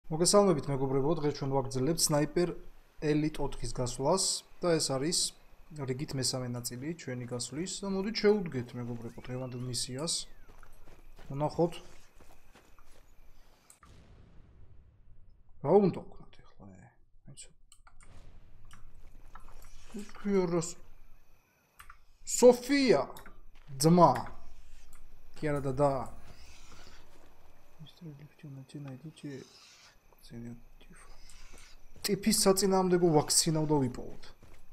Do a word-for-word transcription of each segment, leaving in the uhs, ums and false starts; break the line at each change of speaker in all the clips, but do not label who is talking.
მოგესალმებით მეგობრებო, დღეს ჩვენ ვაგრძელებთ სნაიპერ ელიტ ოთხის გასვლას და ეს არის რიგით მესამე ნაწილი ჩვენი გასვლის და მოდით შევუდგეთ მეგობრებო დღევანდელ მისიას. ვნახოთ. რა უნდა ვქნათ ახლა? აიცო. უქიოროს სოფია ძმა. კი არა და და. მისტერ ლიფტინა ჩინაიდიჩი ტიფის საწინააღმდეგო ვაქცინა უნდა ვიპოვოთ.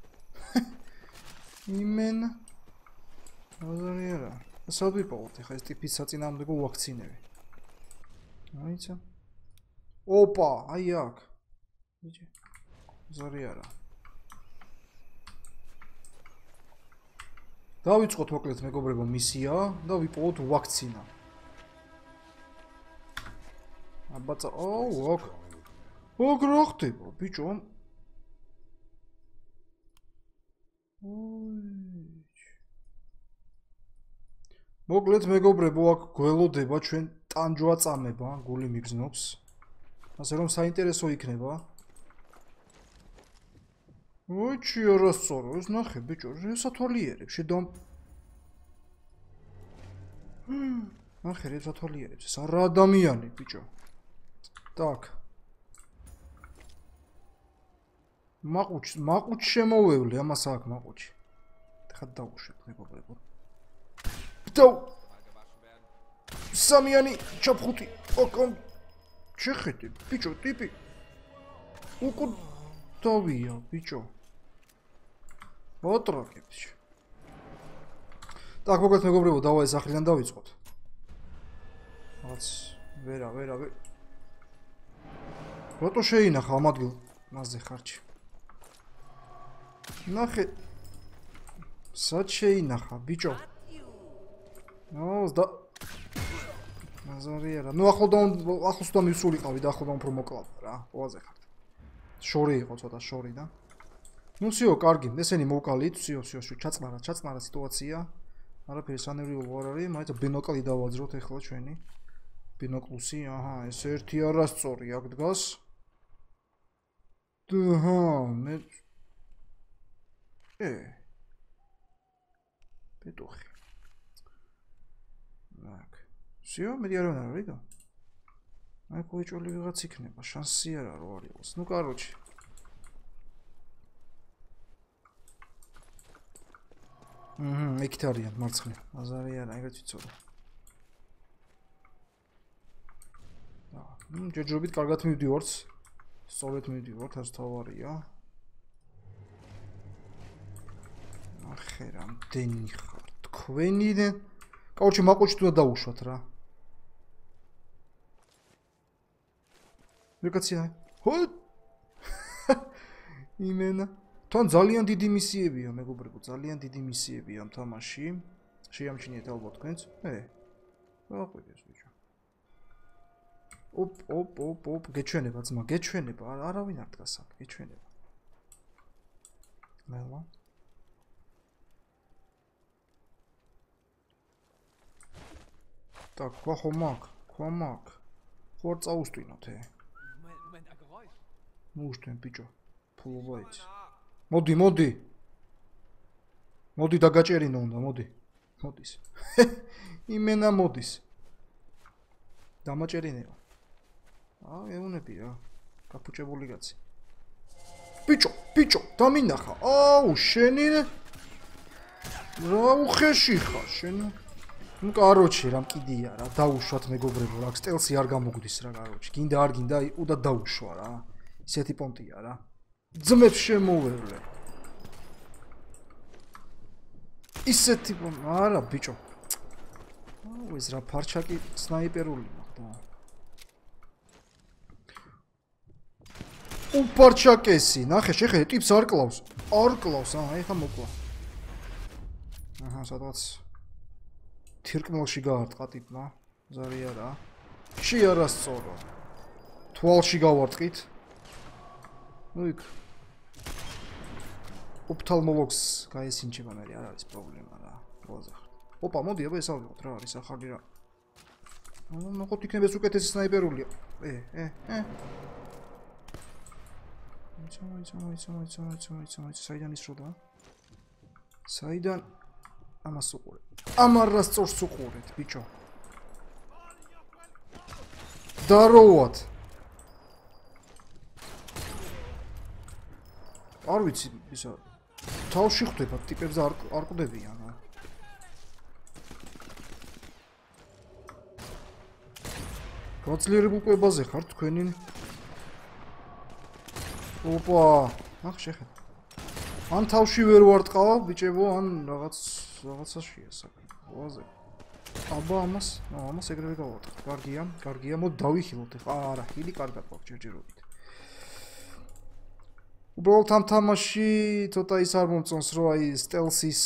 იმენ აზარიერა. სად ვიპოვოთ ახლა ეს ტიფის საწინააღმდეგო ვაქცინები? აიცა. ოპა, აი აქ. ბიჭი. აზარიერა. დავიწყოთ მოკლედ მეგობრებო მისია და ვიპოვოთ ვაქცინა. აბაცა, ოუ, ოკ. ოკ, რა ხდება, ბიჭო? მოკლედ მეგობრებო, აქ გველოდება ჩვენ ტანჯვა წამება, გული მიგზნობს. ასე რომ საინტერესო იქნება. ოჩი, რა სწორო, ეს ნახე, ბიჭო, რესათვალიერებს, შედამ. ნახე, რესათვალიერებს, ეს არა ადამიანი, ბიჭო. Так. მაყუჩ, მაყუჩ შემოვევლე, ამას აქ მაყუჩი. ხა დავუშვებ მეგობრებო. დაუ. სამიანი ჩაფხუტი. ოკონ. შეხედე, ბიჭო, ტიპი. უკუ დავია, ბიჭო. ოტროკებს. Так, მოკლედ მეგობრებო, დავა ეს ახლიდან დავიწყოთ. რაღაც ვერა, ვერა, ვერა. რატო შეინახა ამ ადგილ მასზე ხარჯი? ნახე. სად შეინახა, ბიჭო? ნო, და მაზარიერა. ნუ ახლოდან ახლოს და მივსულიყავი და ახლოდან უფრო მოკლავ რა. ყველაზე ხართ. შორი იყო ცოტა შორი და. ნუ სიო, კარგი, ესენი მოვკალით, სიო, სიო, ჩაწმარა, ჩაწმარა სიტუაცია. არაფერი სანერვიულო არ არის, მაინც ბინოკლი დავაძროთ ახლა ჩვენი. ბინოკლუსი, აჰა, ეს ერთი არასწორი აქ დგას. აჰა, მე ე პეტუხი. აქ. სიო, მე არ ვარ რიგო. აი კოიჭული ვიღაც იქნება, შანსი არა რო არ იყოს. ნუ კაროჩი. აჰა, იქით არიან მარცხნე. აზარი არა, ეგრეთ ვიცოდა. და, ნუ ჯერჯერობით კარგად მივდივართ. სწორედ მივდივართ, ეს თავარია. ახე რამდენი ხარ თქვენი და კაუჩი მაყუჩი თუ დაუშვათ რა. ვიკაცია. ჰო! იმენა. თან ძალიან დიდი მისიებია, მეგობრებო, ძალიან დიდი მისიებია ამ თამაში. შეამჩნიეთ ალბათ თქვენც. ე. აყვიდეს ბიჭო. ოპ, ოპ, ოპ, ოპ, გეჩვენება ძმა, გეჩვენება, არავინ არ დგას აქ, გეჩვენება. მელა. Так, ква хомак, ква мак. ხوار წაუსტვინოთ ე. მოვშტვენ ბიჭო. ფულობაიც. მოდი, მოდი. მოდი დაგაჭერინო უნდა, მოდი. მოდის. იმენა მოდის. დამაჭერინეო. აა, ეუნები რა. კაპუჭებული კაცი. ბიჭო, ბიჭო, დამინახა. აუ, შენი რა უხეში ხარ, შენ. ნუ კაროჩი, რამ კიდია რა, დაუშვათ მეგობრებო, რა სტელსი არ გამოგდის რა კაროჩი. გინდა არ გინდა, უდა დაუშვა რა. ისეთი პონტია რა. ძმებს შემოვევლე. ისეთი პონტი, არა ბიჭო. აუ, ეს რა ფარჩაკი სნაიპერული ხდა. უპარჩაკესი, ნახე, შეხედე, ტიპს არ კლავს. არ კლავს, აა, ეხა მოკლა. აჰა, სადღაც თირკმელში გაარტყა ტიპმა. ზარი არა. ში არასწორო. თვალში გავარტყით. ნუ იქ. ოფთალმოლოგს გაესინჯება მე არ არის პრობლემა რა. ყველაზე ხარ. ოპა, მოდი, აბა ეს ავიღოთ რა არის ახალი რა. ნუ ნახოთ იქნებ ეს უკეთესი სნაიპერულია. ე, ე, ე. მოიცა, მოიცა, მოიცა, მოიცა, მოიცა, მოიცა, მოიცა, საიდან ისროდა? საიდან ამას უყურეთ. ამარას წორს უყურეთ, ბიჭო. დაროვად. არ ვიცი, ისა თავში ხვდება ტიპებს არ არ ყვდებიან. გაძლიერებულ კვებაზე ხარ თქვენი. ოპა, ახ შეხედა. ან თავში ვერ ვარტყავა, ბიჭებო, ან რაღაც რაღაცაშია საქმე. ვაზე. აბა ამას, ნო, ამას ეგრევე გავატყ. კარგია, კარგია, მოდ დავიხილოთ ახლა. არა, ჰილი კარგად გვაქვს ჯერჯერობით. უბრალოდ ამ თამაში ცოტა ის არ მომწონს, რომ აი სტელსის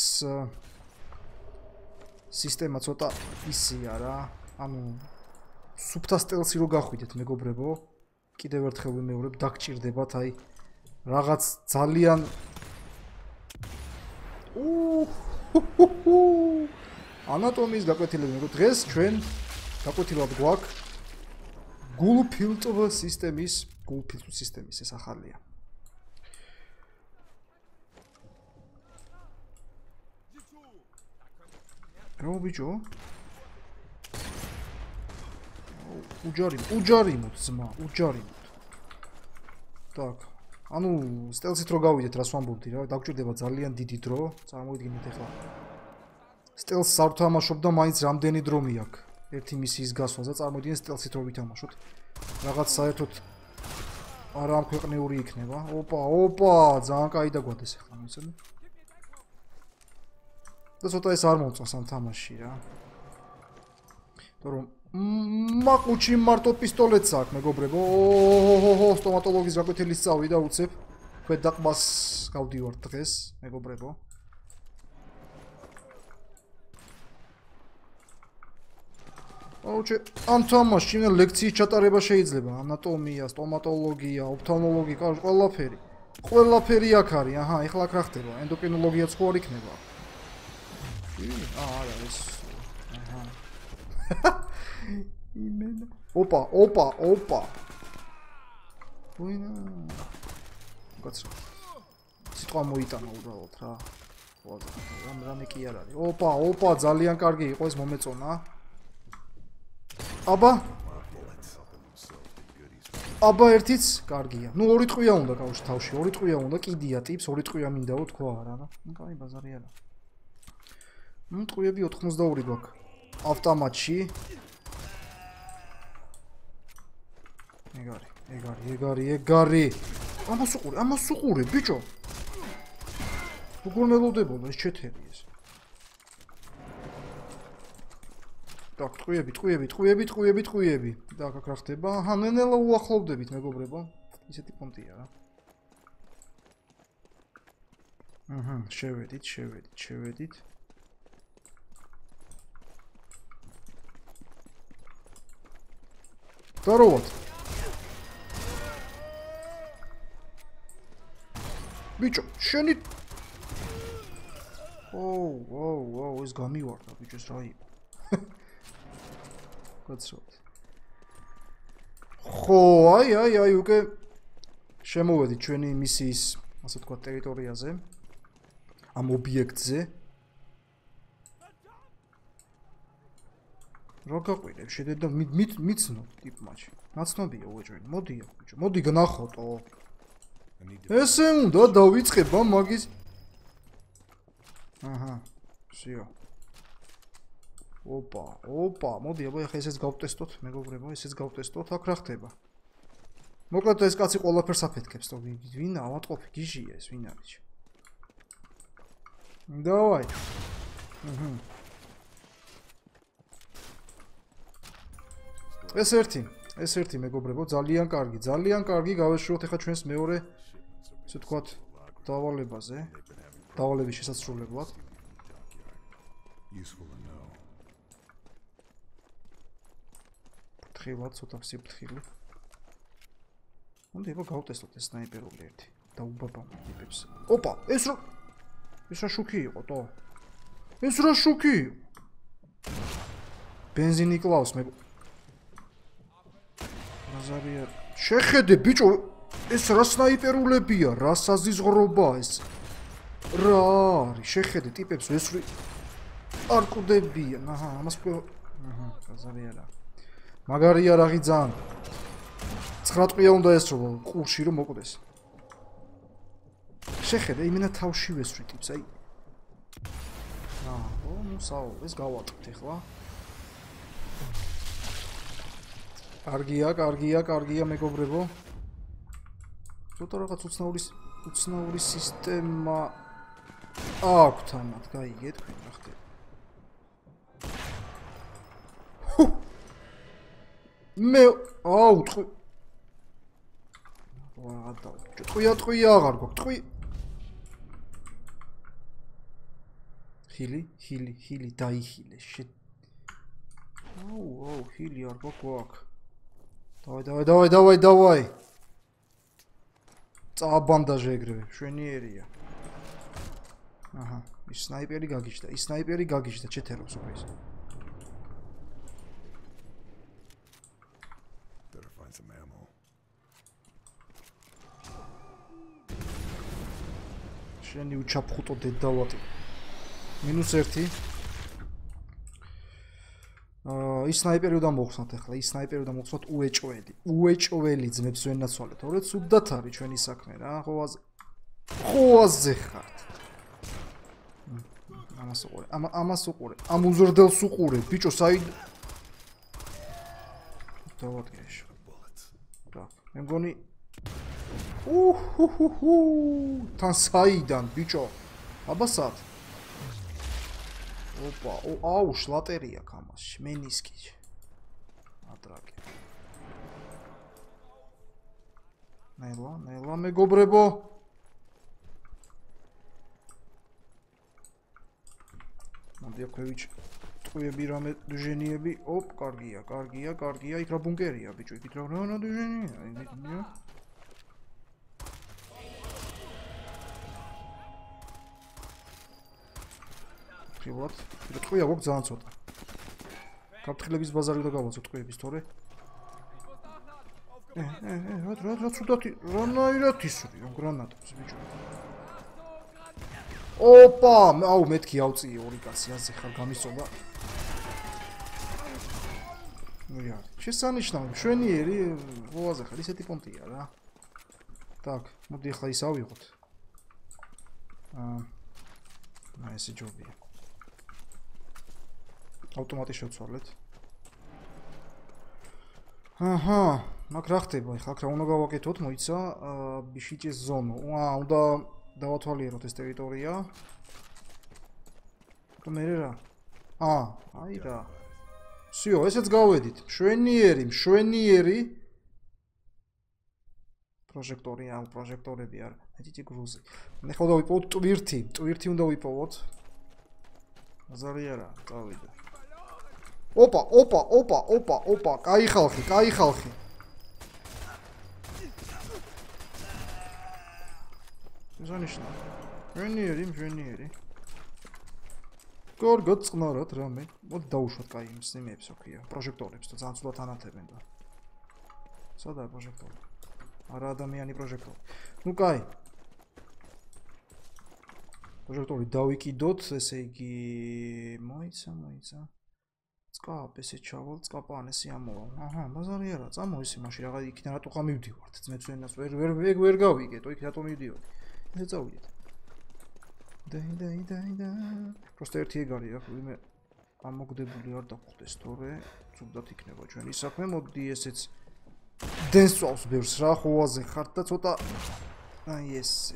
სისტემა ცოტა ისია რა. ანუ სუფთა სტელსი რო გახვიდეთ, მეგობრებო, კიდევ ერთხელ ვიმეორებ, დაგჭირდებათ აი რაღაც ძალიან ანატომიის გაკვეთილები, მეგობრებო, დღეს ჩვენ გაკვეთილად გვაქვს გულფილტვ სისტემის, გულფილტვ სისტემის ეს ახალია. რა ბიჭო? უჯარი, უჯარიმოთ ძმა, უჯარიმოთ. Так, ანუ სტელსით რო გავიდეთ, რას ვამბობდი რა, დაგჭირდება ძალიან დიდი დრო, წარმოვიდგინეთ ახლა. სტელსს არ ვთამაშობ და მაინც რამდენი დრო მიაქვს ერთი მისიის გასვლაზე, წარმოვიდგინეთ სტელსით რო ვითამაშოთ. რაღაც საერთოდ არამქვეყნიური იქნება. ოპა, ოპა, ძალიან კაი დაგვადეს ახლა, მიცემ. და ცოტა ეს არ მომწონს ამ თამაში რა. თორემ მაყუჩი მარტო პისტოლეტს აქვს, მეგობრებო. ოჰოჰოჰო, სტომატოლოგის გაკვეთილის წავიდა უცებ. ქვედაყბას გავდივართ დღეს, მეგობრებო. აუჩე, ამ თამაში ლექციის ჩატარება შეიძლება. ანატომია, სტომატოლოგია, ოფთალმოლოგია, ყველაფერი. ყველაფერი აქ არის. აჰა, ეხლა აქ რა ხდება? ენდოკრინოლოგიაც ხო არ იქნება? არა, ეს. აჰა. იმენა. ოპა, ოპა, ოპა. ვინა. კაცო. სიტყვა მოიტანა უბრალოდ რა. რამ რამე კი არ არის. ოპა, ოპა, ძალიან კარგი იყო ეს მომეწონა. აბა. აბა ერთიც კარგია. ნუ ორი ტყვია უნდა გავუშვი თავში. ორი ტყვია უნდა, კიდია ტიპს, ორი ტყვია მინდაო თქვა არა რა. ნუ კაი ბაზარი არა. ნუ ტყვიები ოთხმოცდაორი გვაქვს. ავტომატში. ეგარი, ეგარი, ეგარი, ეგარი. ამას უყურე, ამას უყურე, ბიჭო. როგორ მელოდებოდა ეს ჩეთერი ეს. так, ტყვიები, ტყვიები, ტყვიები, ტყვიები, ტყვიები. так, აქ რა ხდება? აჰა, ნენელა უახლოვდებით, მეგობრებო. ისეთი პონტია რა. აჰა, შევედით, შევედით, შევედით. Здорово. Бичо, შენი ოუ, ოუ, ოუ, ეს გამივარდა ბიჭოს რა იყო. კაცო. ხო, აი, აი, აი, უკვე შემოვედით ჩვენი მისიის, ასე თქვა, ტერიტორიაზე. ამ ობიექტზე. რა გაყვირებ შედე და მიცნობ ტიპმაჩი. ნაცნობია უეჭვენი. მოდი აქ ბიჭო. მოდი გნახოტო. ესე უნდა დავიწყება მაგის. აჰა. всё. ოპა, ოპა, მოდი აბა ახლა ესეც გავტესტოთ, მეგობრებო, ესეც გავტესტოთ, აქ რა ხდება? მოკლედ ეს კაცი ყველაფერს აფეთქებს, თო ვინ ავატყოფი, გიჟია ეს, ვინ არის? დავაი. აჰა. ეს ერთი, ეს ერთი მეგობრებო, ძალიან კარგი, ძალიან კარგი გავეშუროთ ახლა ჩვენს მეორე, ასე ვთქვათ, დავალებაზე, დავალების შესაძლებლად. ფრთხილად, ცოტა სიფრთხილე. უნდა იბა გავტესტოთ ეს სნაიპერული ერთი და უბაბამო ტიპებს. ოპა, ეს რა ეს რა შუქი იყო, თო? ეს რა შუქი? ბენზინი კლავს მე. ზარია შეხედე ბიჭო ეს რა სნაიპერულებია, რა საზიზღრობაა ეს? რა არის? შეხედე ტიპებს ვესვრი არ კვდებიან. აჰა, ამას კვ აჰა, გაზარი არა. მაგარია რაღი ძალიან. ცხრა ტყვია უნდა ესროლო ყურში რომ მოკვდეს. შეხედე, იმენა თავში ვესვრი ტიპს, აი. აა, ო, ნუ საო, ეს გავატყით ახლა. კარგია, კარგია, კარგია მეგობრებო. ცოტა რაღაც უცნაური უცნაური სისტემა აქვთ ამათ, გაიგეთ თქვენ რა ხდება. მე აუ ტყვი ვაღარ დავა. ტყვია ტყვია აღარ გვაქვს, ტყვი. ჰილი, ჰილი, ჰილი დაიხილე. აუ, აუ, ჰილი არ გვაქვს. დავაი, დავაი, დავაი, დავაი, დავაი. წაბანდაჟე ეგრევე, შვენიერია. აჰა, ის სნაიპერი გაგიჩნდა, ის სნაიპერი გაგიჩნდა, ჩეთერობს ხო ის. შენი უჩაფხუტო დედავატი. მინუს ერთი. აა, ის სნაიპერი უნდა მოხსნათ ახლა, ის სნაიპერი უნდა მოხსნათ უეჭველი. უეჭველი ძმებს ვერ ნაცვალეთ. ორე ცუდად არის ჩვენი საქმე რა, ხოვაზე. ხოვაზე ხართ. ამას უყურე, ამ ამას უყურე. ამ უზრდელს უყურე, ბიჭო, საიდ დავატყეშ. რა, მე მგონი უჰუჰუ თან საიდან ბიჭო აბასად ოპა აუ შლატერია კამაში მენისკი ატრაკი ნელა ნელა მეგობრებო მოდი აქვევიჩ ტყვიები რამე დუჟენიები ოპ კარგია კარგია კარგია იქ რა ბუნკერია ბიჭო იქ რა რა დუჟენია იქ ხილოთ, ტყვია გვაქვს ძალიან ცოტა. გაფრთხილების ბაზარი უნდა გავაცოთ ტყვიების თორე. ე, ე, ე, რა რა რა ცუდათი, რანაირად ისური, რომ გრანატებს ბიჭო. ოპა, აუ მეთქი ავწიე ორი კაცი, ასე ხარ გამისწოდა. ნუ რა, შესანიშნავი, მშვენიერი, ღვაზე ხარ, ისეთი პონტია რა. так, მოდი ახლა ის ავიღოთ. აა, აი ესე ჯობია. ავტომატი შევცვალეთ. აჰა, მაგ რა ხდება ახლა? აქ რა უნდა გავაკეთოთ? მოიცა ბიშიჭის ზონო. აა, უნდა დავათვალიეროთ ეს ტერიტორია. თუ მე რა? აა, აი რა. всё, ესეც გავედით. მშვენიერი, მშვენიერი. პროჟექტორი, აუ, პროჟექტორები არ. მეტი გრუზი. მე ხო დავიპოვოთ ტვირთი, ტვირთი უნდა ვიპოვოთ. აზარი არა, წავიდე. ოპა, ოპა, ოპა, ოპა, ოპა, კაი ხალხი, კაი ხალხი. ზონიშნა. მშვენიერი, მშვენიერი. გორგო წყნარად რამე. მოდი დაუშვათ კაი იმ სიმეებს, ოქია. პროჟექტორებს და ძალიან ცუდად ანათებენ და. სადაა პროჟექტორი? არა ადამიანი პროჟექტორი. ნუ კაი. პროჟექტორი დავიკიდოთ, ესე იგი, მოიცა, მოიცა. წკაპ ესე ჩავალ, წკაპანე სიამოვა. აჰა, ბაზარი არა, წამოისი მაშინ რაღაც იქიდან რატო გამივდივართ? ძმებს ვენას ვერ ვერ ვერ გავიგეთო, იქ რატო მივდივართ? ესე წავიდეთ. დაი დაი დაი და. просто ერთი ეგარი აქვს, ვინმე ამოგდებული არ დაგვხდეს, თორე ცუდად იქნება ჩვენი საქმე. მოდი ესეც დენსვავს ბევრს რა, ხოვაზე ხართ და ცოტა აი ესე.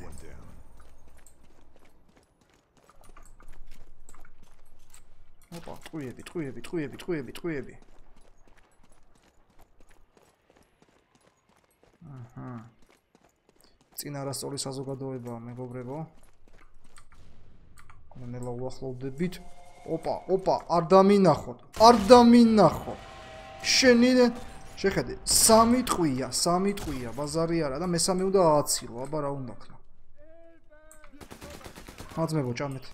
ოპა, ტყვიები, ტყვიები, ტყვიები, ტყვიები, ტყვიები. აჰა. წინარასწორი საზოგადოებაა, მეგობრებო. ნელა უახლოვდებით. ოპა, ოპა, არ დამინახოთ. არ დამინახოთ. შენი შეხედე, სამი ტყვია, სამი ტყვია, ბაზარი არა და მესამე უნდა ააცილო, აბა რა უნდა ქნა. აძმებო ჭამეთ.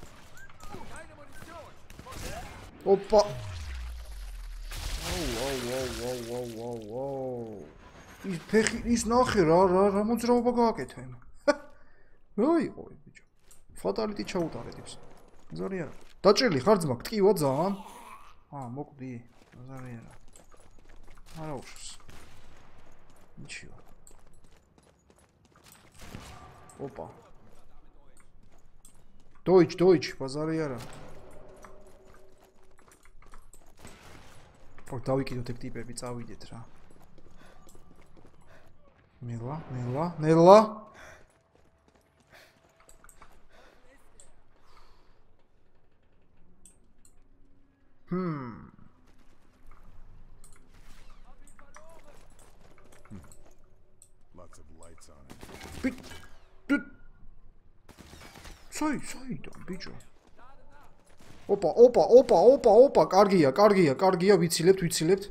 ოპა. აუ, აუ, აუ, აუ, აუ, აუ. ის ფეხი ის ნახე რა რა რა მოძრაობა გააკეთა იმ. რა იყო ბიჭო? ფატალიტი ჩაუტარეთ ის. ზარია. დაჭრილი ხარ ძმა, ტკივა ძალიან. აა, მოკვდი. ზარია. არა უშოს. ნიჩიო. ოპა. Deutsch, Deutsch, ბაზარი არა. ხო, დავიკიდოთ ეგ ტიპები, წავიდეთ რა. ნელა, ნელა, ნელა. Hmm.
Lots of lights on it.
Bit. Bit. Sorry, sorry, ბიჭო. ოპა, ოპა, ოპა, ოპა, ოპა, კარგია, კარგია, კარგია, ვიცილებთ, ვიცილებთ.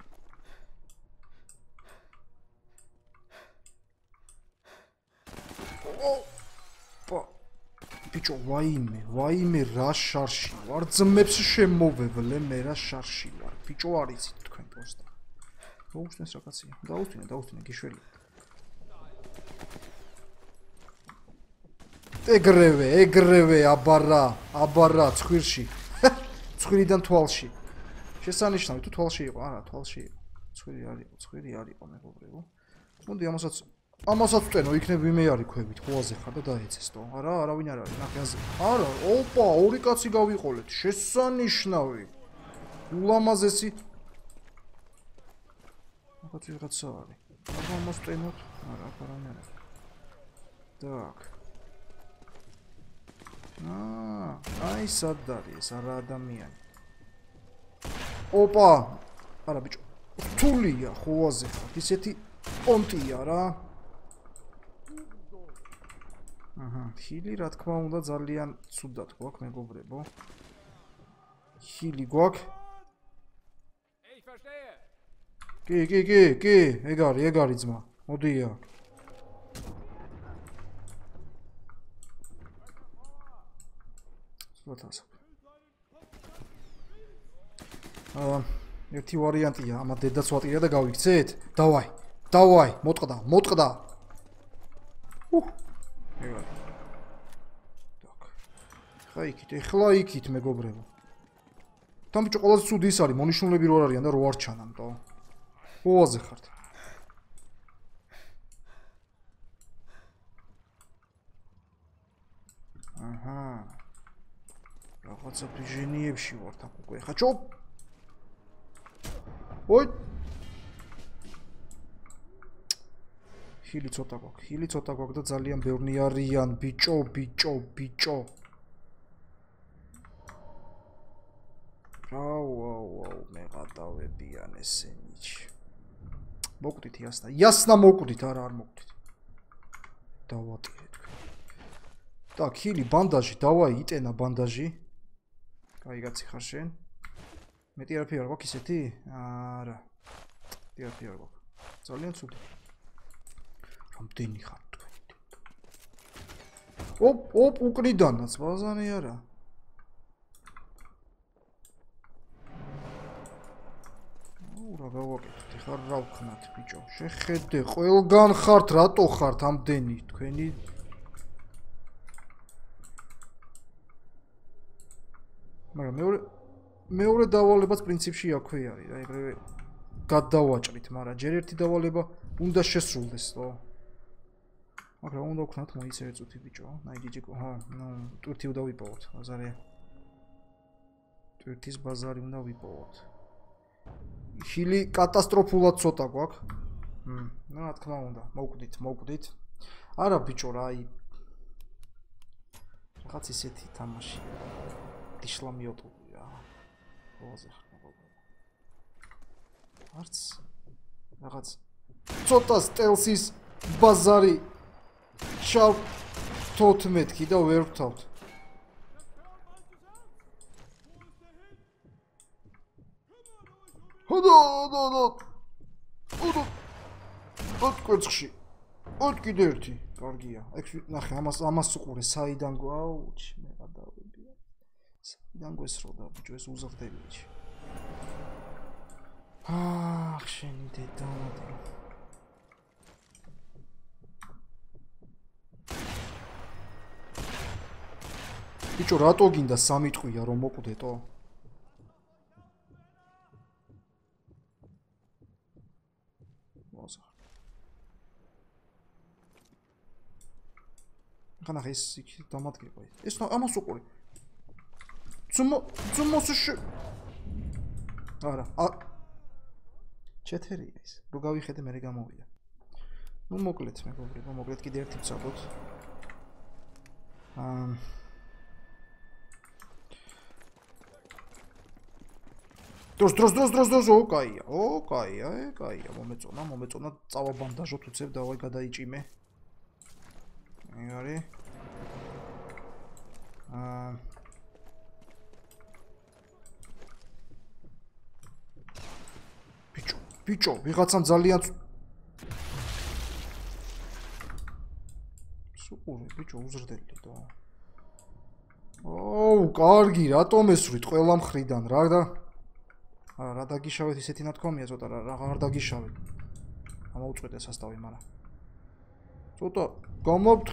ოპა. ბიჭო, ვაიმე, ვაიმე რა შარში ვარ, ძმებს შემოვევლე, მე რა შარში ვარ. ბიჭო, არ იცით თქვენ პოსტა. მოუსწრეს რაღაცია. დაუსწრინე, დაუსწრინე, გიშველი. ეგრევე, ეგრევე, აბარა, აბარა, ცხვირში. ცხვირიდან თვალში. შესანიშნავი, თუ თვალში იყო, არა, თვალში იყო. ცხვირი არ იყო, ცხვირი არ იყო, მეგობრებო. მოდი ამასაც, ამასაც ვტენო, იქნებ ვიმე არის ქვევით, ხოაზე ხარ და დაეცესტო. არა, არავინ არ არის, ნახე აზე. არა, ოპა, ორი კაცი გავიყოლეთ, შესანიშნავი. ულამაზესი. რაღაც ვიღაცა არის. აბა ამას ვტენოთ, არა, არავინ არ არის. Так. აა, აი სად არის ეს არა ადამიანი. ოპა! არა ბიჭო. რთულია ხოაზე ხარ. ისეთი პონტია რა. აჰა, ხილი რა თქმა უნდა ძალიან ცუდად გვაქვს მეგობრებო. ხილი გვაქვს.
Ich verstehe.
კი, კი, კი, კი, ეგ არის, ეგ არის ძმა. მოდია. აა ერთი ვარიანტია, ამა დედაც ვატირა და გავიქცეთ? დავაი, დავაი, მოტყდა, მოტყდა. უჰ. ეგა. так. ხა იქით, ეხლა იქით მეგობრებო. თან ბიჭო ყველაზე ცუდი ის არის, მონიშნულები რო არ არიან და რო არ ჩანამდო. ოაზე ხართ. აჰა. რაღაცა ბიჟენიებში ვართ აქ უკვე. ხა ჩო. ოი. ხილი ცოტა გვაქვს. ხილი ცოტა გვაქვს და ძალიან ბევრი არიან, ბიჭო, ბიჭო, ბიჭო. აუ, აუ, აუ, მე გადავებიან ესენიჩ. მოკვდით იასნა. იასნა მოკვდით, არა არ მოკვდით. დავატირე თქვენ. так, ხილი ბანდაჟი, დავაი, იტენა ბანდაჟი. კაი კაცი ხარ შენ. მე თერაპია არ გვაქვს ისეთი? არა. თერაპია არ გვაქვს. ძალიან ცუდი. რამდენი ხარ თქვენ? ოპ, ოპ, უკრიდანაც, ბაზარი არა. რა გავაკეთოთ? ხარ რა ვქნათ, ბიჭო? შეხედე, ყველგან ხართ, რატო ხართ ამდენი თქვენი? მაგრამ მეორე მეორე დავალებაც პრინციპში აქვე არის რა, ეგრევე გადავაჭრით, მაგრამ ჯერ ერთი დავალება უნდა შესრულდეს, ხო? მაგრამ უნდა ვქნათ მოიცე წუთი ბიჭო, ნაიჯიჯიკო, ჰა, ნუ ტვირთი უნდა ვიპოვოთ, ბაზარი. ტვირთის ბაზარი უნდა ვიპოვოთ. ხილი კატასტროფულად ცოტა გვაქვს. მ, ნუ რა თქმა უნდა, მოკვდით, მოკვდით. არა ბიჭო რა, აი რაღაც ისეთი თამაში. ისლამიოტული რა. ოზე ხარ მოგობრება. არც რაღაც ცოტა სტელსის ბაზარი შავ თოთმეტი და ვერ ვთავთ. ჰოდო, ჰოდო, ჰოდო. ჰოდო. ოთ კვერცხში. ოთ კიდე ერთი. კარგია. ეგ ნახე, ამას ამას უყურე, საიდან გვაუჩ, მე გადავებია. საიდან გვესროდა, ბიჭო, ეს უზრდელი. აх, შენი დედა. ბიჭო, რატო გინდა სამი ტყვია რომ მოკვდეტო? მოასახ. ხანა ეს იქ დამატკი ყო. ეს ამას უყური. ძმო, ძმოს შე. არა, ა ჩეთერია ის. რო გავიხედე მე გამოვიდა. ნუ მოკლედ მეგობრებო, მოკლედ კიდე ერთი ვცადოთ. აა დროს დროს დროს დროს დროს ო კაია, ო კაია, ე კაია, მომეწონა, მომეწონა, წავაბანდაჟოთ უცებ დავაი გადაიჭიმე. აი არის. აა ბიჭო, ბიჭო, ვიღაცამ ძალიან სუპური, ბიჭო, უზრდელი და. ოუ, კარგი, რატომ ესვრით ყველა მხრიდან, რა და არა, რა დაგიშავეთ ისეთი ნათქვამია ცოტა რა, აღარ დაგიშავეთ. ამოუწყვეტე სასტავი, მაგრამ ცოტა გამოვთ.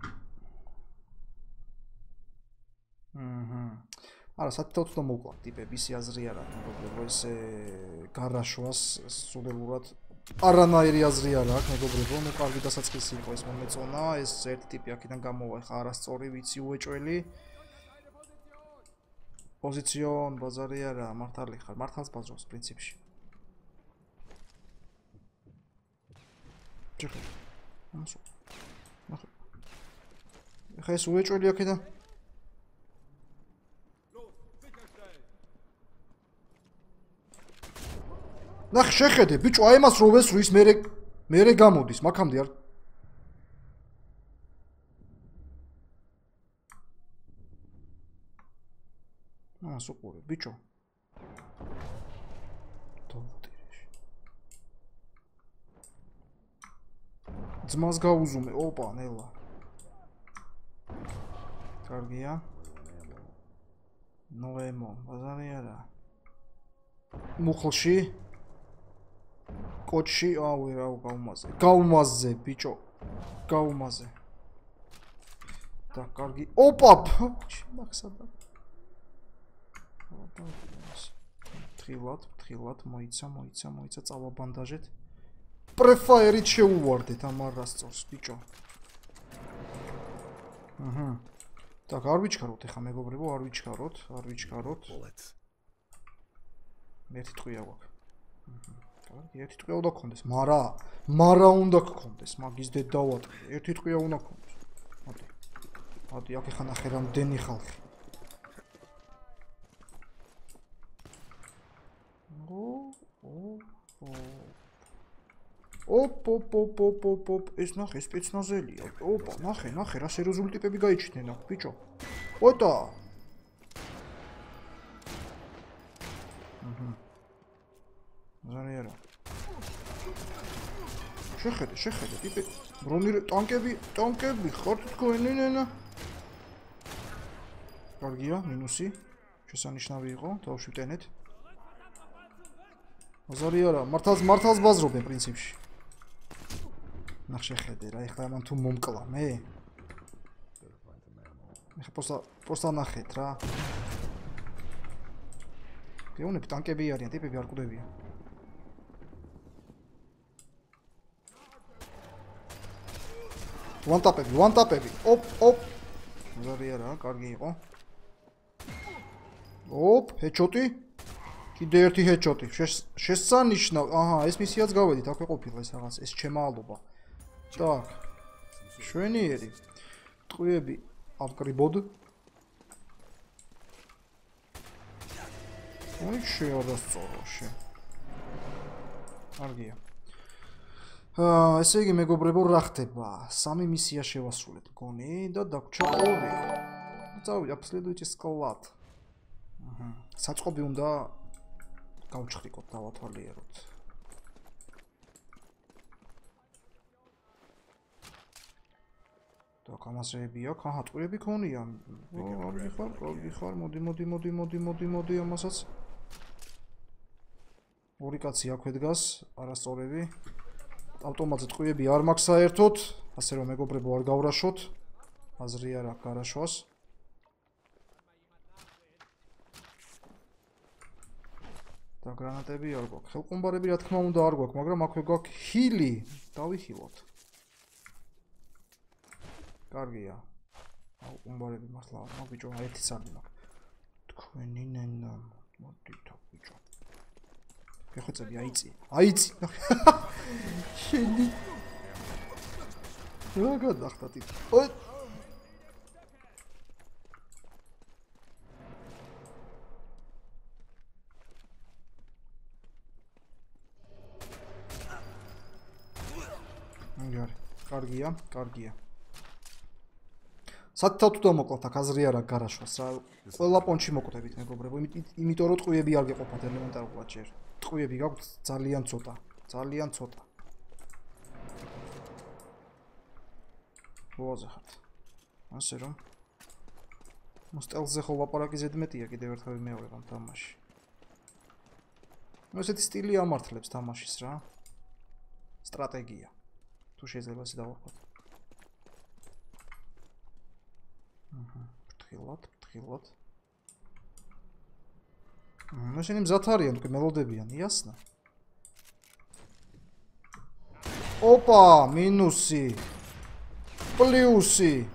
აჰა. არა, სათითაოდ და მოვკლა ტიპები, ისი აზრი არა, მეგობრებო, ესე გარაშვას სულელურად არანაირი აზრი არ აქვს, მეგობრებო, ნუ კარგი დასაწყისი იყო ეს მომეწონა, ეს ერთი ტიპი აქედან გამოვა, ხა არასწორი ვიცი უეჭველი. პოზიციონ, ბაზარი არა, მართალი ხარ, მართალს ბაზრობს პრინციპში. ჩეხე. ამასო. ნახე. ხა ეს უეჭველი აქედან ნახ შეხედე, ბიჭო, აი მას რო ვესრუ ის მერე მერე გამოდის, მაგამდე არ აა სუპური, ბიჭო. დავუტირეში. ძმას გაუზუმე, ოპა, ნელა. კარგია. ნოემო, ბაზარი არა. მუხლში კოჩი, აუ, რაუ, გაუმაზე. გაუმაზე, ბიჭო. გაუმაზე. და კარგი. ოპა! ნახსადა. თხილად, თხილად, მოიცა, მოიცა, მოიცა, წავაბანდაჟეთ. პრეფაერით შეუვარდეთ ამ არასწორს, ბიჭო. აჰა. და არ ვიჩქაროთ ეხა მეგობრებო, არ ვიჩქაროთ, არ ვიჩქაროთ. ერთი ტყვია გვაქვს. კარგი, ერთი ტყვია უნდა გქონდეს, მარა, მარა უნდა გქონდეს, მაგის დედ დავატყე. ერთი ტყვია უნდა გქონდეს. მოდი. მოდი, აქ ეხა ნახე რამდენი ხალხი. ოპ ოპ ოპ ოპ ოპ ოპ ეს ნახე სპეცნაზელია. ოპა, ნახე, ნახე, რა სერიოზული ტიპები გაიჩნდნენ აქ, ბიჭო. ოტა. აჰა. ზარიერა. შეხედე, შეხედე, ტიპი. რომი ტანკები, ტანკები, ხართ თქვენი ნენა. კარგია, მინუსი. შესანიშნავი იყო, დავშვიტენეთ. ზარიერა, მართალს მართალს ბაზრობენ პრინციპში. ნახ შეხედე რა, ეხლა მან თუ მომკლა მე. ეხლა პოსტა პოსტა ნახეთ რა. გეუნები ტანკები არიან, ტიპები არ კვდებიან. ვანტაპები, ვანტაპები. ოპ, ოპ. ზარიერა, კარგი იყო. ოპ, ჰედშოტი. კიდე ერთი ჰედშოტი. შესანიშნავ. აჰა, ეს მისიაც გავედით, აქვე ყოფილა ეს რაღაც, ეს ჩემაალობა. так. შვენიერი. ტყვიები ავკრიბოდ. ой, შეარასწორო შე. კარგია. აა, ესე იგი მეგობრებო, რა ხდება? სამი მისია შევასრულეთ, გონი და დაგვრჩა ორი. წავიდე, следующий склад. აჰა. საწყობი უნდა გავჩხრიკოთ, დავათვალიეროთ. და გამასრები აქვს, აჰა, ტყვიები ქონია. კარგი ხარ, კარგი ხარ, მოდი, მოდი, მოდი, მოდი, მოდი, მოდი, ამასაც. ორი კაცი აქვე დგას, არასწორები. ავტომატზე ტყვიები არ მაქვს საერთოდ, ასე რომ მეგობრებო არ გავრაშოთ. აზრი არ აქვს გარაშვას. და გრანატები არ გვაქვს. ხელყუმბარები რა თქმა უნდა არ გვაქვს, მაგრამ აქვე გვაქვს ჰილი. დავიხილოთ. კარგია. ხელყუმბარები მართლა არ მაქვს ბიჭო, ერთი სალი მაქვს. თქვენი ნენა, მოდით ბიჭო. გეხვეწები, აიწი. აიწი. შენი. რა გადახტა ტიპი. ой კარგია, კარგია. სათთა თუ დამოკლათ აქ აზრი არა გარაშვას რა. ყველა პონჩი მოკვდებით მეგობრებო, იმიტომ რომ ტყვიები არ გეყოფათ ელემენტარულად ჯერ. ტყვიები გაქვთ ძალიან ცოტა, ძალიან ცოტა. როაზე ხართ? ასე რომ მოსტელზე ხო ლაპარაკი ზედმეტია კიდევ ერთხელ მეორე ამ თამაში. ნუ ესეთი სტილი ამართლებს თამაშის რა. სტრატეგია. თუ შეიძლება ისე დავარქვათ. აჰა, ფრთხილად, ფრთხილად. ნუ შენი მზად არიან, უკვე მელოდებიან, იასნა. ოპა, მინუსი. პლუსი.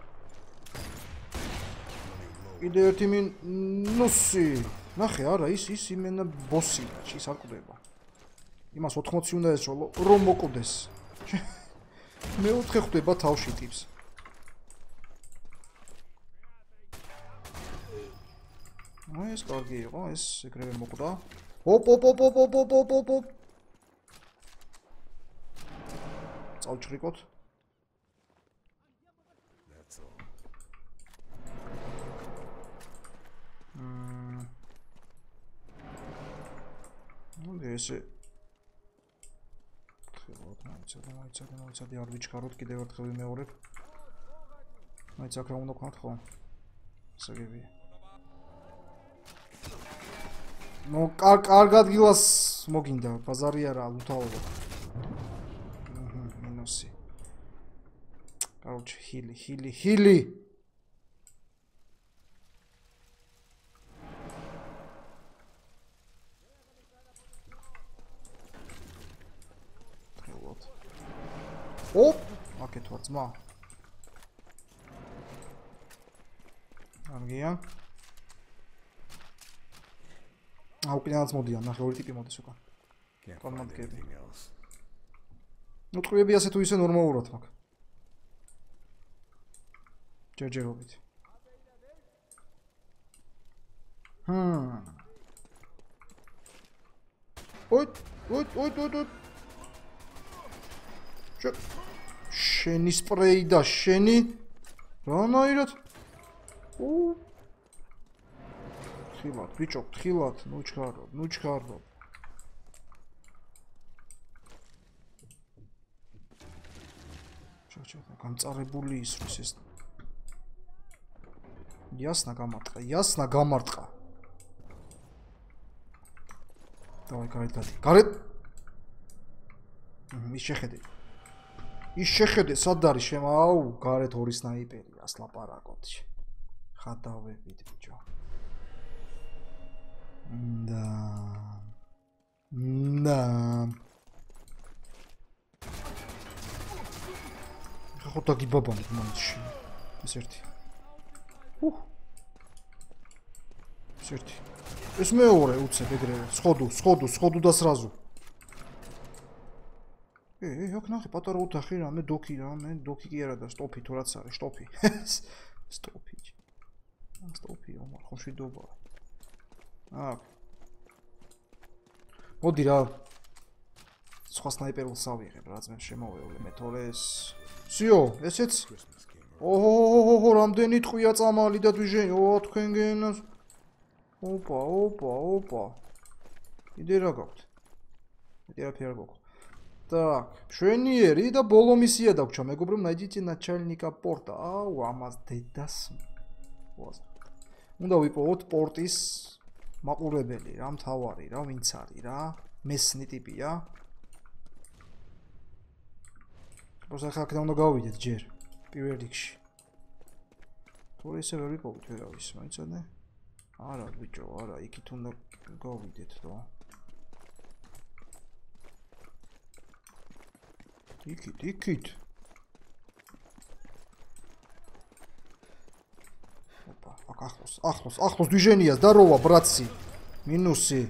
კიდევ ერთი მინუსი. ნახე, არა, ის ის იმენა ბოსი, ის არ კვდება. იმას ოთხმოცი უნდა ესროლო, რომ მოკვდეს. მეოთხე ხვდება თავში ტიპს. აი ეს კარგი იყო, ეს ეგრევე მოკვდა. ოპ ოპ ოპ ოპ ოპ ოპ ოპ ოპ. წავჭრიკოთ. მმ. ნუ ესე მაიცადე, მაიცადე, მაიცადე, არ ვიჩქაროთ, კიდევ ერთხელ ვიმეორებ. მაიც აქ რა უნდა ვქნათ ხო? საგებია. ნუ კარგ ადგილას მოგინდა, ბაზარი არა, ლუთაობა. აჰა, მინუსი. კაროჩე, ჰილი, ჰილი, ჰილი. ოპ, აკეთ ვარ ძმა. კარგია. აუ, კიდევაც მოდიან, ნახე, ორი ტიპი მოდის უკან. კომანდები. ნუ ტყვიები ასე თუ ისე ნორმალურად მაქვს. ჯერჯერობით. ჰმ. ой, ой, ой, ой, ой. შენი სპრეი და შენი რანაირად? ო ხილად, ბიჭო, ხილად, ნუ ჩქარო, ნუ ჩქარო. ჩა ჩა, გამწარებული ისრვის ეს. იასნა გამარტყა, იასნა გამარტყა. დავაი, გარეთ გადი. გარეთ. ის შეხედე. ის შეხედე, სად არის შემ, აუ, გარეთ ორი სნაიპერი, ას ლაპარაკობთ. ხადავებით, ბიჭო. და და ხო დაგიბაბანებ მომში. ეს ერთი. უჰ. ეს ერთი. ეს მეორე უცებ ეგრევე. სხოდუ, სხოდუ, სხოდუ და სразу. ე, აქ ნახე, პატარა ოთახი რამე დოქი რამე, დოქი კი არა და სტოპი თუ რაც არის, სტოპი. სტოპი. სტოპი, ომარ, ხო შვიდობა. აქ. მოდი რა. სხვა სნაიპერს ავიღებ, რაც მე შემოვევლე მეთორეს. სიო, ესეც. ოჰო, რამდენი ტყვია წამალი და დვიჟენი. ო, თქვენ გენას. ოპა, ოპა, ოპა. კიდე რა გაქვთ? კიდე რა ფერა გაქვთ? Так, შვენიერი და ბოლო მისია დაგვრჩა, მეგობრებო, найдите начальника порта. აუ, ამას დედას. უნდა ვიპოვოთ პორტის მაყურებელი, რა მთავარი, რა ვინც არის, რა. მესნი ტიპია. პროსა ხალხი უნდა გავიდეთ ჯერ პირველ რიგში. თორე ისე ვერ ვიპოვით ვერავის, მაიცადე? არა, ბიჭო, არა, იქით უნდა გავიდეთ, რა. იქით, იქით. ოპა, აქ ახლოს, ახლოს, ახლოს დვიჟენიას დაროვა, ბრატსი. მინუსი.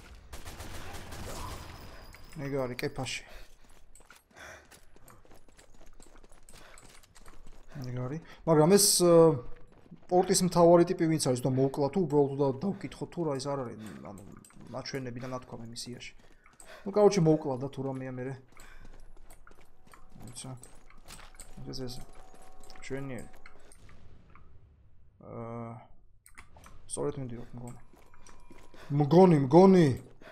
მეგარი კეფაში. მეგარი, მაგრამ ეს პორტის მთავარი ტიპი ვინც არის და მოვკლა თუ უბრალოდ და დავკითხო თუ რა ის არ არის, ანუ მაჩვენები და ნათქვამი მისიაში. ну короче მოვკლა და თუ რამეა მე. აიცა. ეს ეს ჩვენი აა სწორედ მიდიოთ მგონი. მგონი, მგონი.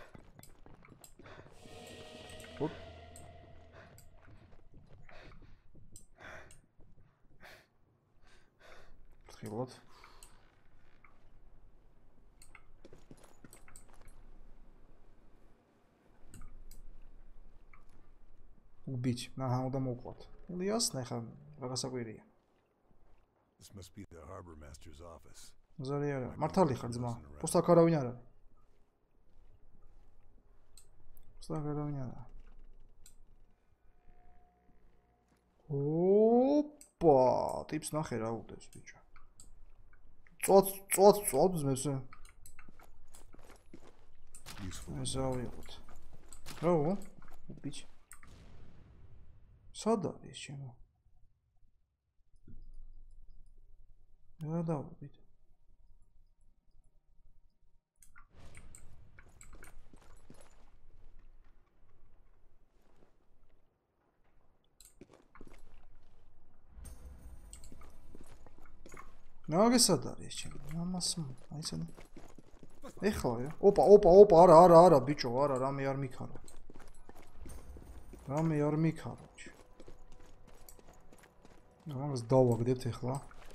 ხილოთ. убить. აჰა, უნდა მოვყვათ. ну ясно, ხა რაღაცაკვირია.
This must be the harbor master's office.
ზარი არა. მართალი ხარ ძმა. პოს აქ არავინ არ არის. პოს აქ არავინ არ არის. ოპა, ტიპს ნახე რა უდეს ბიჭო. წვათ, წვათ, წვათ მესე. ეს ავიღოთ. რა უ? ბიჭო. სად არის ჩემო? რა დავიდეთ? ნაგე სად არის ჩემო? ამას აი სად. ეხლა, ოპა, ოპა, ოპა, არა, არა, არა, ბიჭო, არა, რამე არ მიქარო. რამე არ მიქარო. ამას დავაგდებთ ეხლა.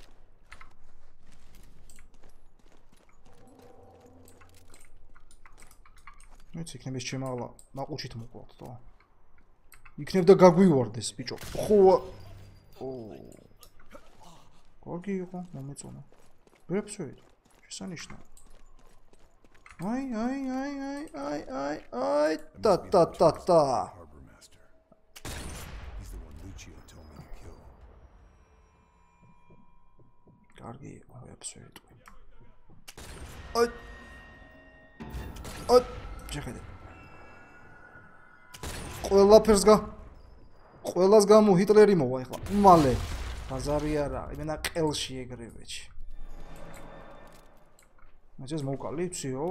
მეც იქნებ ეს ჩემალა ნაყუჩით მოყვათ თო. იქნებ და გაგვივარდეს ბიჭო. ხო. ო. გოგი იყო მომეწონა. ვერაფერს ვერ. შესანიშნა. აი, აი, აი, აი, აი, აი, აი, და და და და. კარგი, ვერაფერს ვერ იტყვი. აი. აი, შეხედე. ყველაფერს გა ყველას გამო ჰიტლერი მოვა ეხლა. მალე. ბაზარი არა, იმენა ყელში ეგრევეჩი. მაჩეს მოვკალი, ციო.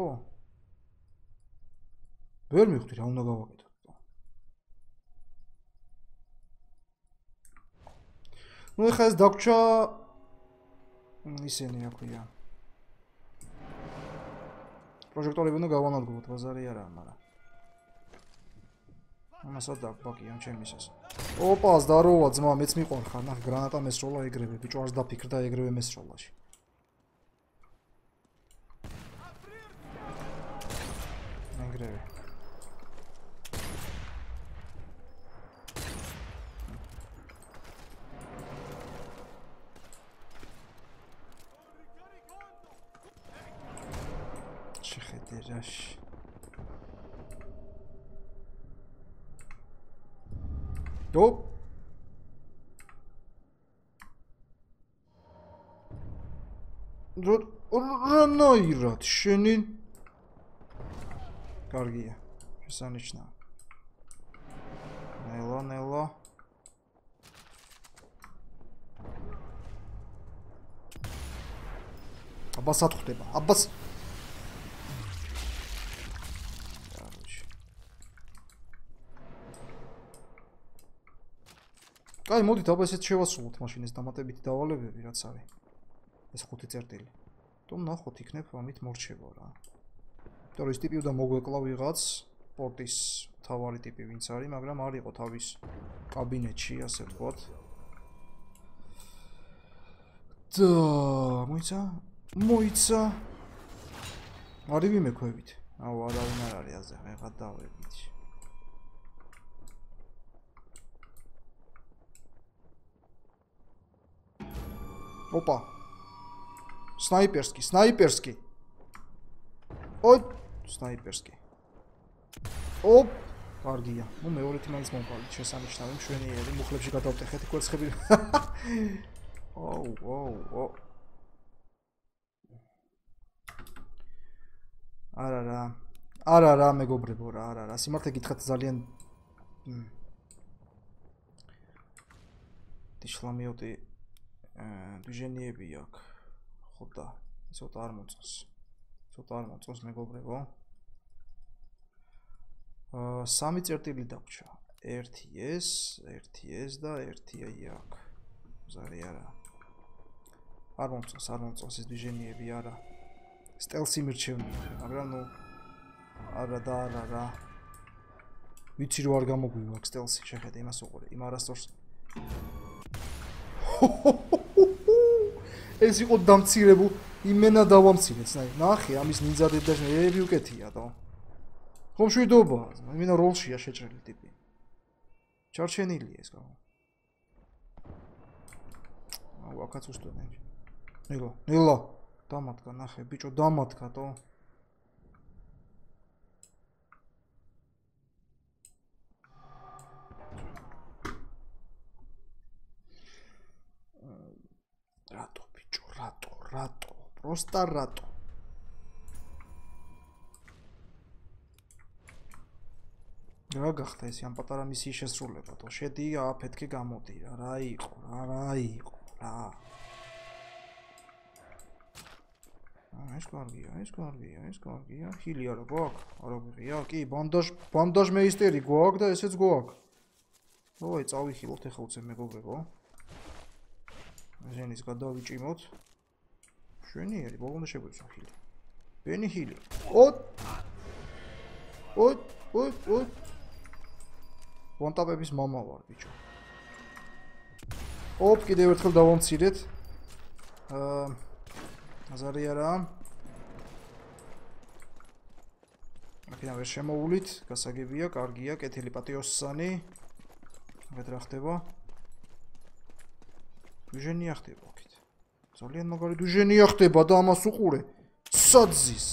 ვერ მივხვდი რა უნდა გავაკეთო. ну ეხლა ეს დაგჭა ისენი აქვია. პროჟექტორები უნდა გავანადგუროთ, ბაზარი არა, მაგრამ ამასაც დაგბაკი ამ ჩემისას. ოპა, ზდაროვა ძმა, მეც მიყვარხარ, ნახე გრანატა მესროლა ეგრევე, ბიჭო არს დაფიქრდა ეგრევე მესროლაში. ეგრევე. შეხედე რაში. დო რანაირად შენი კარგია შესანიშნავი ნელა ნელა აბასად ხდება აბას კაი, მოდით აბა ესეც შევასრულოთ მაშინ ეს დამატებითი დავალებები რაც არის. ეს ხუთი წერტილი. თუ ნახოთ იქნებ ამით მორჩება რა. იმიტომ რომ ეს ტიპი უნდა მოგვეკლა ვიღაც პორტის თავარი ტიპი ვინც არის, მაგრამ არ იყო თავის კაბინეტში, ასე ვთქვათ. და მოიცა, მოიცა. არი ვიმექვევით. აუ, არავინ არ არის აზე, ეხლა დავებით. ოპა. სნაიპერსკი, სნაიპერსკი. ой, სნაიპერსკი. ოპ, კარგია. ნუ მეორეთი მაინც მომყავით შესანიშნავი მშვენიერი მუხლებში გადავტეხეთ კვერცხები. ოუ, ოუ, ოუ. არა რა. არა რა მეგობრებო რა, არა რა. სიმართლე გითხრათ ძალიან დიშლამიოტი დუჟენიები აქვს. ხო და ცოტა არ მოწონს. ცოტა არ მოწონს მეგობრებო. აა სამი წერტილი დაგვრჩა. ერთი ეს, ერთი ეს და ერთი აი აქ. ზარი არა. არ მომწონს, არ მომწონს ეს დუჟენიები არა. სტელსი მირჩევნია, მაგრამ ნუ არა და არა რა. ვიცი რომ არ გამოგვივა აქ სტელსი, შეხედე იმას უყურე, იმ არასწორს. ეს იყო დამცირებულ, იმენა დავამცირეთ, ნახე, ამის ნინძა დედაჟნები უკეთია და. ხომ შვიდობა, იმენა როლშია შეჭრილი ტიპი. ჩარჩენილია ეს გავა. აუ, აქაც უსტვენ. ნელა, ნელა, დამატკა, ნახე, ბიჭო, დამატკა თო. რატო, ბიჭო, რატო, რატო, პროსტა რატო. რა გახდა ეს ამ პატარა მისიის შესრულება, თო შედი აფეთქე გამოდი რა, რა იყო, რა, რა იყო, რა. ეს კარგია, ეს კარგია, ეს კარგია. ჰილი არა გვაქვს? არა გვიღია? კი, ბანდაჟ, ბანდაჟ მეისტერი გვაქვს და ესეც გვაქვს. ой, წავიხილოთ ეხლა უცებ მეგობრებო. ჟენის გადავიჭიმოთ. შვენიერი, ბოლომდე შეგვეცვა ჰილი. ბენი ჰილი. ოთ! ოთ, ოთ, ოთ. ვონტაპების მამა ვარ, ბიჭო. ოპ, კიდევ ერთხელ დავამცირეთ. აა აზარი არა. აქედან ვერ შემოულით, გასაგებია, კარგია, კეთილი პატიოსანი. აღეთ რა ხდება? დუჟენია ხდება აქეთ. ძალიან მაგარი დუჟენია ხდება და ამას უყურე. საძის.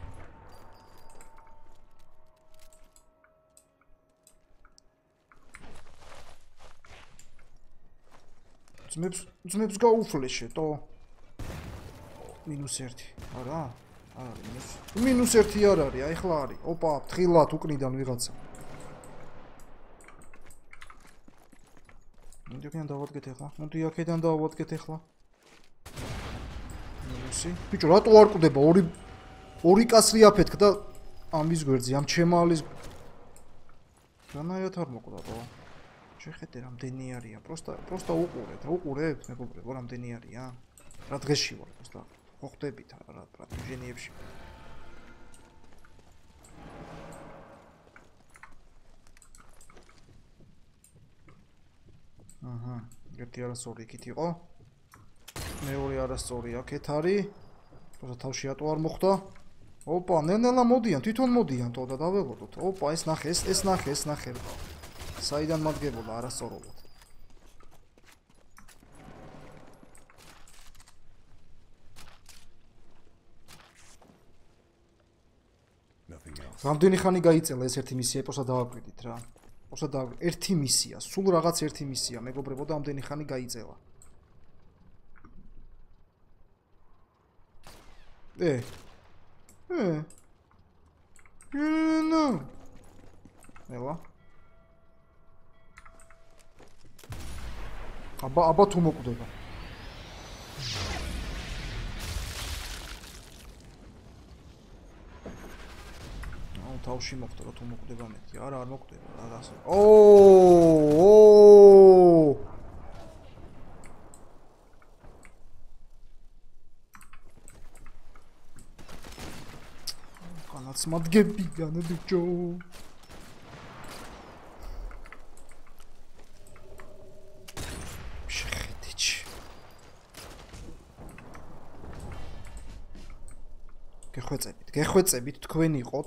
ძმებს, ძმებს გაუფლეშე, თო. მინუს ერთი. არა? არა, მინუს. მინუს ერთი არ არის, აი ხლა არის. ოპა, თხილად უკნიდან ვიღაცა. მოდი აქედან დავადგეთ ახლა. მოდი აქედან დავადგეთ ახლა. მინუსი. ბიჭო, რატო არ ყვდება? ორი ორი კასრი აფეთქ და ამის გვერდზე, ამ ჩემალის რანაირად არ მოკვდა, ხო? შეხედე რამდენი არია. პროსტა, პროსტა უყურეთ, უყურებთ, მეგობრებო, რამდენი არია? რა დღეში ვარ, პროსტა. ხო ხდებით რა, რა ჟენიებში. აჰა, ერთი არასწორი იქით იყო. მეორე არასწორი აქეთ არის. თორსა თავში ატო არ მოხდა. ოპა, ნელ-ნელა მოდიან, თვითონ მოდიან თო და დაველოდოთ. ოპა, ეს ნახე, ეს ეს ნახე, ეს ნახე. საიდან მადგებოდა არასწორულად. რამდენი ხანი გაიწელა ეს ერთი მისია, ეპოსა დავაკვირდით რა. ეპოსა და ერთი მისია, სულ რაღაც ერთი მისია, მეგობრებო და რამდენი ხანი გაიწელა. ე. ე. ნო. ელა. აბა, აბა თუ მოკვდება. თავში მოხდა რა თუ მოკვდება მეტი. არა, არ მოკვდება, რაღაცა. ოოოო! განაც მადგებიდან ბიჭო. შეხედიჩი. გეხვეწებით, გეხვეწებით თქვენ იყოთ.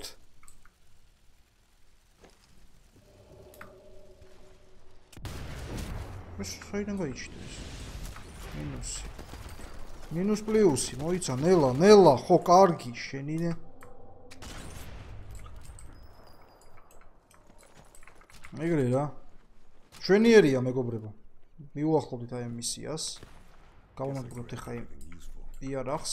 ეს საიდან გაიჩნდა ეს? მინუსი. მინუს პლუსი, მოიცა, ნელა, ნელა, ხო, კარგი, შენინე. ეგრე რა. ჩვენიერია მეგობრებო. მიუახლოვდით აი ამ მისიას. გავანადგურებთ ახლა იმ იარაღს.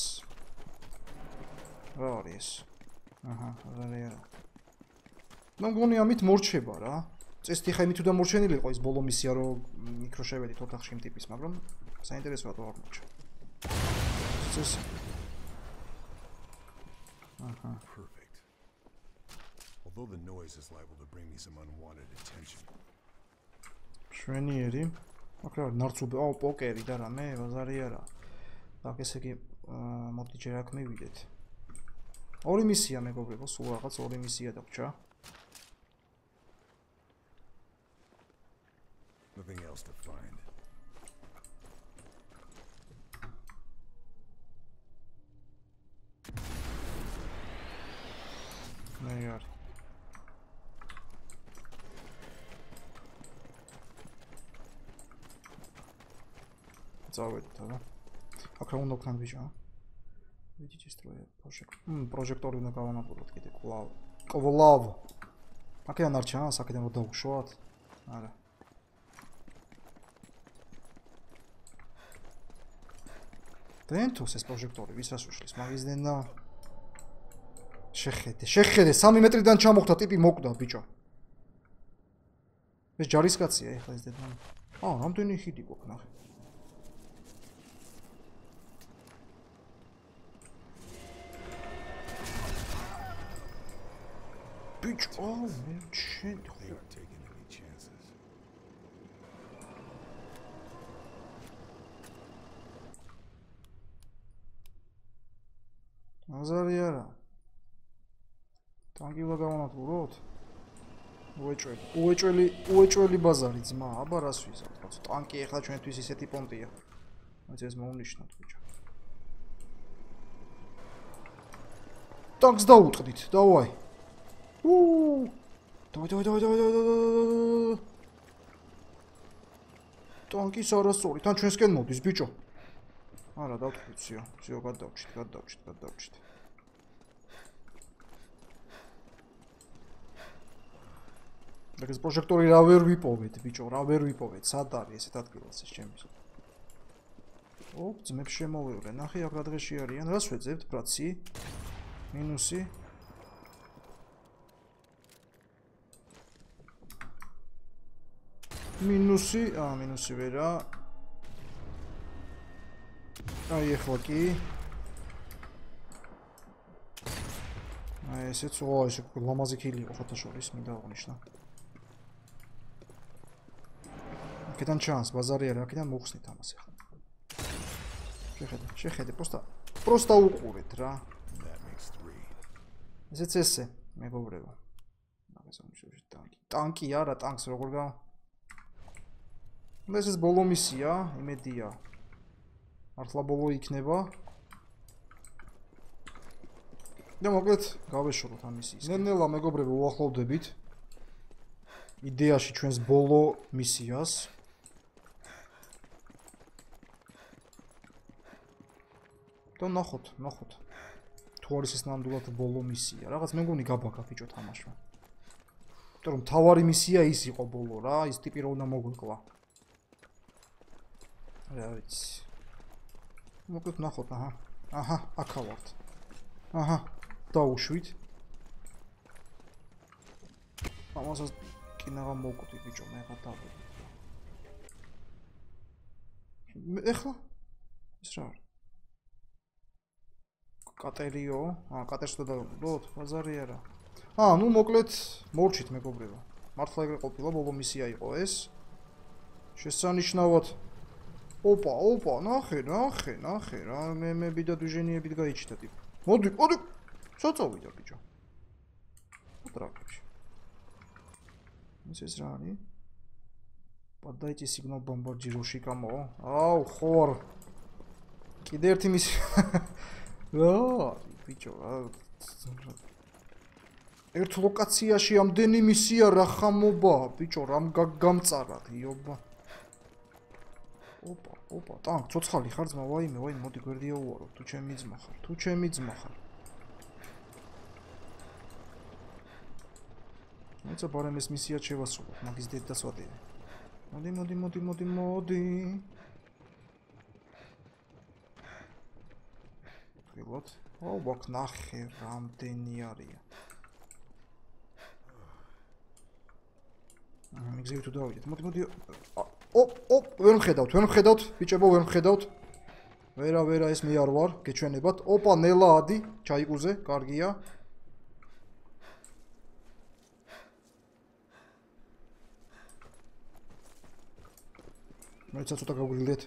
რა არის ეს? აჰა, რა არა. მე მგონი ამით მორჩება რა. წესით ხა იმით თუ დამორჩენილი იყო ის ბოლო მისია რომ მიკრო შევედით ოთახში იმ ტიპის, მაგრამ საინტერესოა თუ არ მოჩა. წეს აჰა.
Perfect. Although the noise is liable to bring me some unwanted attention.
შვენიერი. აკრა ნარცუბი, აუ პოკერი და რამე, ბაზარი არა. так ესე იგი მოდი ჯერ აქ მივიდეთ. ორი მისია მეგობრებო, სულ რაღაც ორი მისია დაგჭა.
Nothing else to find.
მე არ. წავედით რა. აქ რა უნდა ვქნათ ბიჭო? ვიდი ჩესტროე პროჟექტ. მ პროჟექტორი უნდა გავანადგუროთ კიდე კლავ. კლავ. აქედან არ ჩანს, აქედან რომ დავუშვათ? არა. დენთოს ეს პროჟექტორი ვისაც უშლის, მაგის დენა. შეხედე, შეხედე, სამი მეტრიდან ჩამოხდა ტიპი მოკვდა ბიჭო. ეს ჯარისკაცია ეხლა ეს დედა. აა, რამდენი ხიდი გვაქვს ნახე. Bitch, oh man, shit.
They aren't taking any chances.
Azari არა. ტანკი უნდა გავანადგუროთ? უეჭველი, უეჭველი, უეჭველი ბაზარი ძმა, აბა რას ვიზავთ, კაცო. ტანკი ეხლა ჩვენთვის ისეთი პონტია. მაინც ეს მოუნიშნოთ, ბიჭო. ტანკს დაუტყდით, დავაი. უუ! დავაი, დავაი, დავაი, დავაი, დავაი. ტანკის არასწორი, თან ჩვენსკენ მოდის, ბიჭო. არა, დავტყდით, სიო, სიო, გადავჭით, გადავჭით, გადავჭით. ეს პროჟექტორი რა ვერ ვიპოვეთ, ბიჭო, რა ვერ ვიპოვეთ, სად არის ესეთ ადგილას ეს ჩემის. ოპ, ძმებს შემოვევლე, ნახე აქ რა დღეში არიან, რას ვეძებთ, ბრაცი? მინუსი. მინუსი, აა, მინუსი ვერა. აი ეხლა კი. აი ესეც ო, ეს ლამაზი ქილი იყო ფოტოშოპის, მინდა აღნიშნო. აქედან ჩანს, ბაზარი არა, აქედან მოხსნით ამას ახლა. შეხედე, შეხედე, პროსტა, პროსტა უყურეთ რა.
That makes three.
ესეც ესე, მეგობრებო. მაგას ამიშოვში ტანკი. ტანკი არა, ტანკს როგორ გა? ეს ეს ბოლო მისია, იმედია. მართლა ბოლო იქნება. და მოკლედ გავეშოროთ ამ მისიის. ნელ-ნელა მეგობრებო უახლოვდებით იდეაში ჩვენს ბოლო მისიას. და ნახოთ, ნახოთ. თუ არის ეს ნამდვილად ბოლო მისია. რაღაც მე მგონი გაბაგა ბიჭო თამაშმა. იმიტომ რომ თავარი მისია ის იყო ბოლო რა, ის ტიპი რო უნდა მოგვიკლა. რა ვიცი. მოკლედ ნახოთ, აჰა. აჰა, აქა ვართ. აჰა, დაუშვით. ამასაც კინაღა მოვკვდი ბიჭო, მე ხა დავედი. ეხლა ის რა არის? კატერიო, აა კატერს და დავუბრუნდოთ, ბაზარი არა. აა, ნუ მოკლედ მორჩით მეგობრებო. მართლა ეგრე ყოფილა, ბოლო მისია იყო ეს. შესანიშნავად. ოპა, ოპა, ნახე, ნახე, ნახე, რა მე მე ბიდა დუჟენიებით გაიჩიტა ტიპი. მოდი, მოდი. საწოვიდა ბიჭო. ტრაკში. ეს რა არის? Подайте сигнал бомбардировщик камо. Ау, ხوار. კიდე ერთი მის. რა, ბიჭო, რა. ერთ ლოკაციაში ამდენი მისია რა ხამობა, ბიჭო, რამ გამწარად, იობა. ოპა, ოპა, ტანკ, ცოცხალი ხარ ძმა, ვაიმე, ვაიმე, მოდი გვერდია უარო, თუ ჩემი ძმა ხარ, თუ ჩემი ძმა ხარ. მოიცა ბარემ ეს მისია შევასრულოთ, მაგის დედას ვატირე. მოდი, მოდი, მოდი, მოდი, მოდი. ხილოთ. ო, ვაკ ნახე, რამდენი არია. მიგზები თუ დავიდეთ. მოდი, მოდი. ოპ, ოპ, ვერ მხედავთ, ვერ მხედავთ, ბიჭებო, ვერ მხედავთ. ვერა, ვერა, ეს მე არ ვარ, გეჩვენებათ. ოპა, ნელა ადი, ჩაიკუზე, კარგია. მოიცა ცოტა გაგვიგდეთ.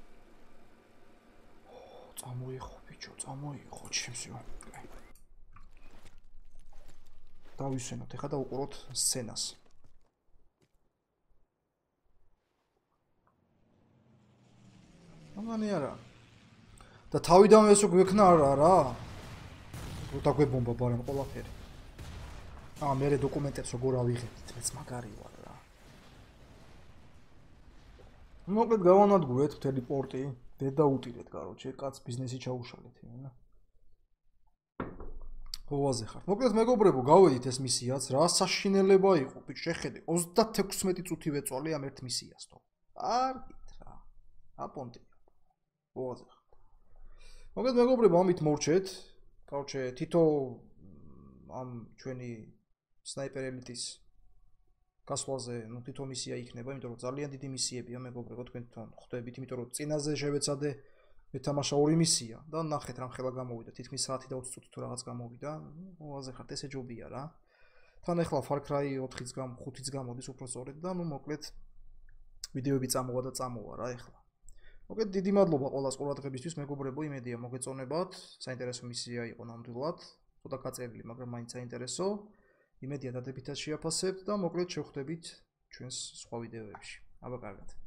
წამოიღო, ბიჭო, წამოიღო, ჩემსიო. დავისვენოთ, ეხლა და უყუროთ სცენას. ამანი არა. და თავიდანვე ეს გვექნა არა რა. როდა გვებომბა ბარემ ყველაფერი. აა მე დოკუმენტებს როგორ ავიღებთ, მეც მაგარი ვარ რა. მოკლედ გავანადგურეთ მთელი პორტი, დედა უტირეთ, კაროჩე, კაც ბიზნესი ჩაუშალეთ, იანა. ოვაზე ხარ. მოკლედ მეგობრებო, გავედით ეს მისიაც, რა საშინელება იყო, ბიჭო, შეხედე, ოცდათექვსმეტი წუთი ვეწვალე ამ ერთ მისიას, თო. კარგით რა. აპონტი. ოვაზე ხარ. მოკლედ მეგობრებო, ამით მორჩეთ. კაროჩე, თითო ამ ჩვენი სნაიპერ ელიტის გასვლაზე, ნუ თითო მისია იქნება, იმიტომ რომ ძალიან დიდი მისიებია, მეგობრებო, თქვენ თვითონ ხვდებით, იმიტომ რომ წინაზე შევეცადე მეთამაშა ორი მისია და ნახეთ რამ ხელა გამოვიდა, თითქმის საათი და ოცი წუთი თუ რაღაც გამოვიდა. ოვაზე ხართ, ესე ჯობია რა. თან ახლა Far Cry ოთხიც გამ, ხუთიც გამოდის უფრო სწორედ და ნუ მოკლედ ვიდეოები წამოვა და წამოვა რა ახლა. მოკლედ დიდი მადლობა ყველას ყურადღებისთვის, მეგობრებო, იმედია მოგეწონებათ, საინტერესო მისია იყო ნამდვილად, ცოტა გაწერილი, მაგრამ მაინც საინტერესო. იმედია დადებითად შეაფასებთ და მოკლედ შევხვდებით ჩვენს სხვა ვიდეოებში. აბა კარგად.